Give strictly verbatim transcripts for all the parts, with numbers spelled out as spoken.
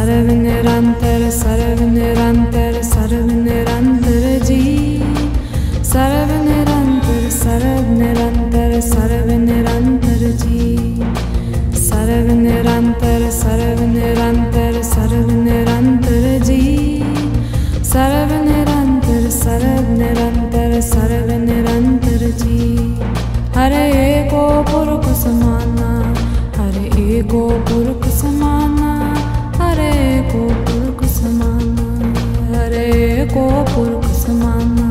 सर्व निरंतर सर्व निरंतर सर्व निरंतर जी। सर्व निरंतर सर्व निरंतर सर्व निरंतर जी। सर्व निरंतर सर्व निरंतर सर्व निरंतर जी। सर्व निरंतर सर्व निरंतर सर्व निरंतर जी। हरे एको पुरुष समाना, हरे एको पुरुष समाना, हरे एको पुरुष समाना, हरे एको पुरुष समाना।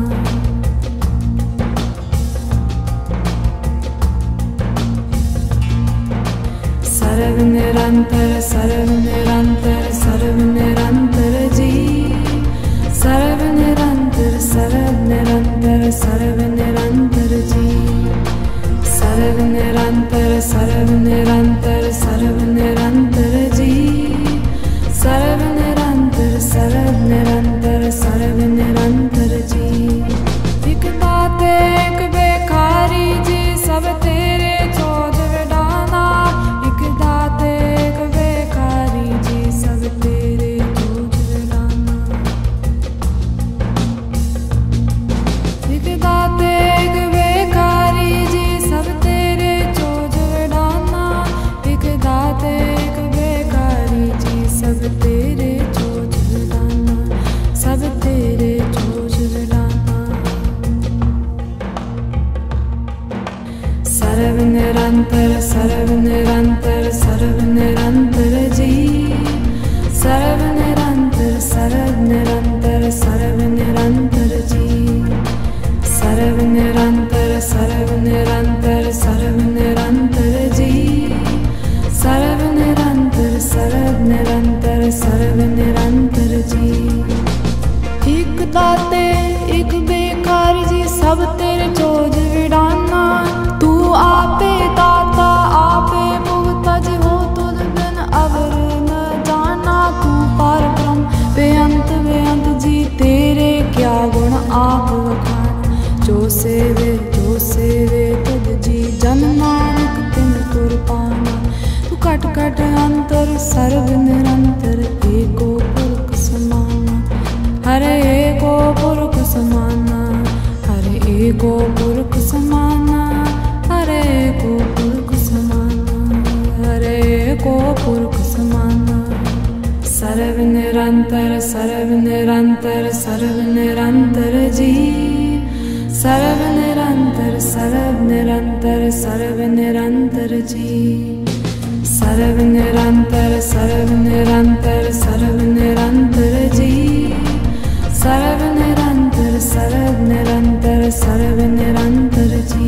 सर्व निरंतर सर्व निरंतर सर्व निरंतर जी। सर्व निरंतर सर्व निरंतर सर्व निरंतर जी। सर्व निरंतर सर्व निरंतर सर्व निरंतर जी। सर्व निरंतर सर्व निरंतर सर्व निरंतर जी। एक दाते एक बेकारी जी, सब तेरे चौध विडाना। एक दाते एक बेकारी जी, सब तेरे चौध विडाना। एक दाते एक बेकारी जी, सब तेरे चौध विडाना। एक दाते एक बेकारी जी, सब तेरे चौध विडाना, सब तेरे चौध विडाना। सर्व निरंतर सर्व निरंतर सर्व निरंतर जी। सर्व निरंतर सर्व निरंतर सर्व निरंतर जी। सर्व निरंतर सर्व निरंतर सर्व निरंतर जी। सर्व निरंतर सर्व निरंतर सर्व निरंतर जी। एक दाते एक बेकार जी, सब तेरे चौध विडाना। तू आपे दाता आपे भुगता जी, हो तुझ बिन अवर न जाना। तू पार ब्रह्म बेअंत बेअंत जी, तेरे क्या गुण आप वखाना। जो सेवे जो सेवे तुझ जी, जन नानक तिन तुर पाना। तू कट कट अंतर सर्व निरंतर एको पुरुष समाना। हरे एको पुरुष समाना, हरे एको पुरुष समाना, हरे एको पुरुष समाना, हरे एको पुरुष समाना। सर्व निरंतर सर्व निरंतर सर्व निरंतर जी। सर्व निरंतर सर्व निरंतर सर्व निरंतर जी। सर्व निरंतर सर्व निरंतर सर्व निरंतर जी। सर्व निरंतर सर्व निरंतर सर्व निरंतर जी।